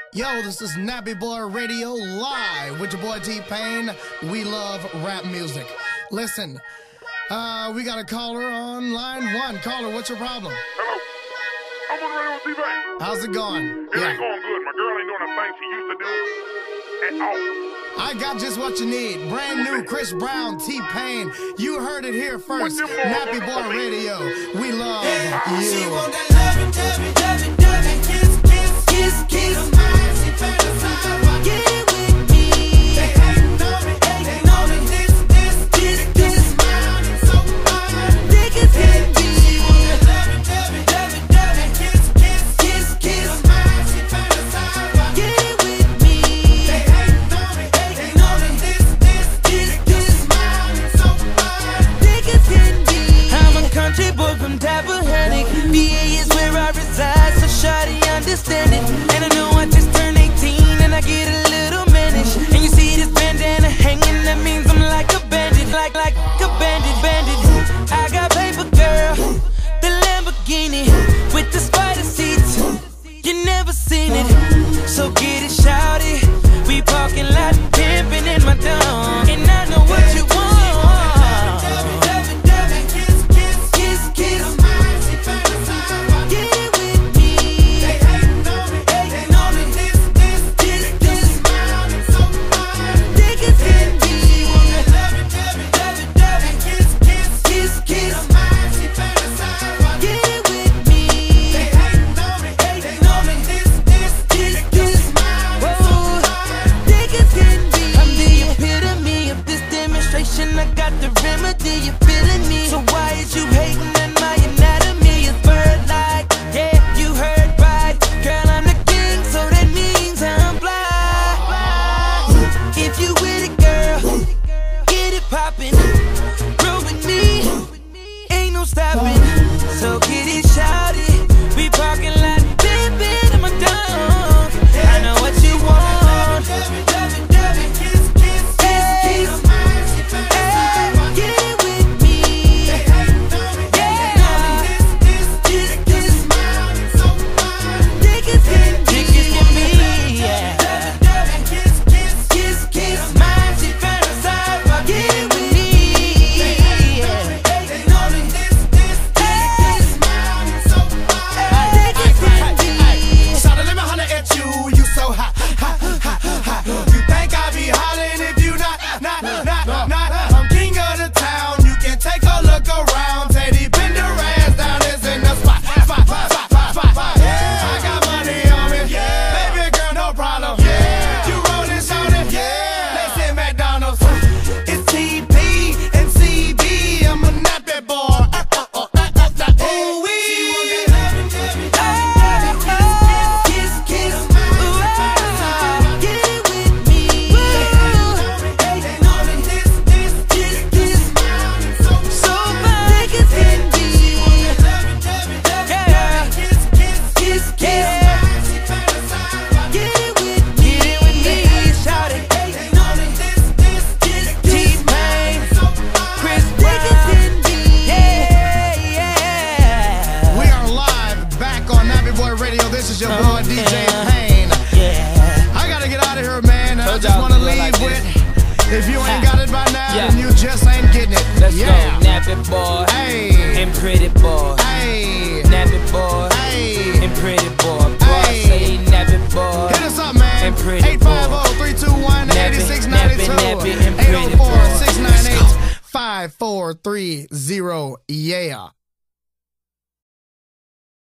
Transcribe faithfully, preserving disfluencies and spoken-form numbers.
Yo, this is Nappy Boy Radio live with your boy T-Pain. We love rap music. Listen, uh, we got a caller on line one. Caller, what's your problem? Hello. I'm on the radio with T-Pain. How's it going? It yeah. ain't going good. My girl ain't doing the thing she used to do at all. I got just what you need. Brand new Chris Brown, T-Pain. You heard it here first. Nappy Boy Radio. We love you. She want that loving, loving, loving, loving, kiss, kiss, kiss, kiss. She fantasize about getting with me. They hating on me, hating on me. This, this, this, this. Mine is so fine. Thick as can be. She want that loving, loving, loving, loving, kiss, kiss, kiss, kiss. She fantasize about getting with me. They hating on me, hating on me. This, this, this, this. Mine is so fine. Thick as can be. I'm a country boy from Tappahannock. V A is where I reside, so shawty understand it. And I know I just turned eighteen and I get a little mannish. And you see this bandana hanging, that means I'm like a bandit, like like a bandit, bandit. I got paper, girl, the Lamborghini with the spider seats. You never seen it, so get it, shawty. We parking lot pimping in my dome, and I know what you want. I got the remedy, you feeling me? So why is you hating on my anatomy? It's bird-like, yeah, you heard right. Girl, I'm the king, so that means I'm fly. If you with it, girl, get it poppin'. Roll with me, ain't no stopping. So get it shouted, we parking lot, pimpin' in my dome. I know what you want. This is your boy D J Pain. Yeah. I gotta get out of here, man. I just wanna leave like with, if you ain't got it by now, yeah, then you just ain't getting it. Let's yeah. go, Nappy Boy. Hey. And Pretty Boy. Hey. Nappy Boy. Hey. And Pretty Boy. Boy, hey. Say Nappy Boy. Hit us up, man. And Pretty eight five zero, three two one, eight six nine two. Nappy, Nappy, and eight oh four, six nine eight, five four three zero. Yeah.